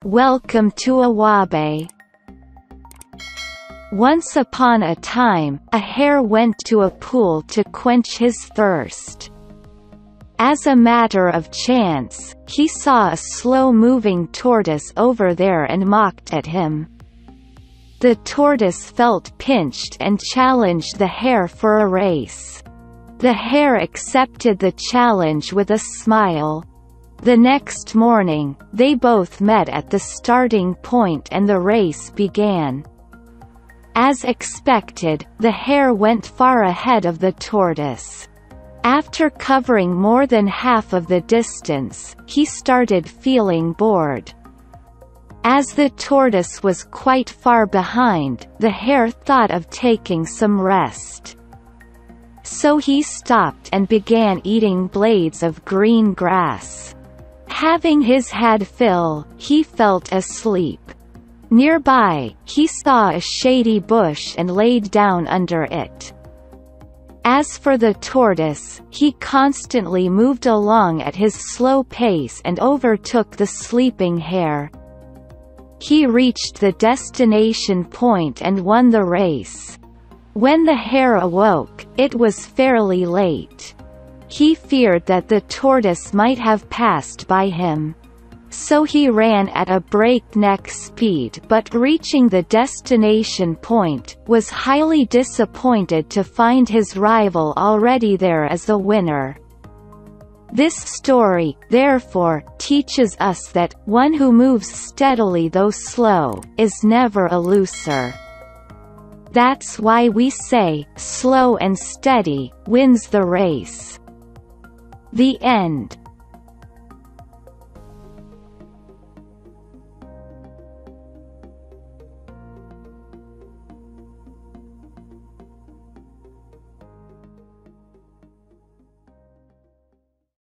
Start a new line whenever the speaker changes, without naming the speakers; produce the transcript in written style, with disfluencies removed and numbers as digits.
Welcome to Awabe. Once upon a time, a hare went to a pool to quench his thirst. As a matter of chance, he saw a slow-moving tortoise over there and mocked at him. The tortoise felt pinched and challenged the hare for a race. The hare accepted the challenge with a smile. The next morning, they both met at the starting point and the race began. As expected, the hare went far ahead of the tortoise. After covering more than half of the distance, he started feeling bored. As the tortoise was quite far behind, the hare thought of taking some rest. So he stopped and began eating blades of green grass. Having his head fill, he felt asleep. Nearby, he saw a shady bush and laid down under it. As for the tortoise, he constantly moved along at his slow pace and overtook the sleeping hare. He reached the destination point and won the race. When the hare awoke, it was fairly late. He feared that the tortoise might have passed by him. So he ran at a breakneck speed, but reaching the destination point, was highly disappointed to find his rival already there as a winner. This story, therefore, teaches us that, one who moves steadily though slow, is never a loser. That's why we say, slow and steady, wins the race. The end.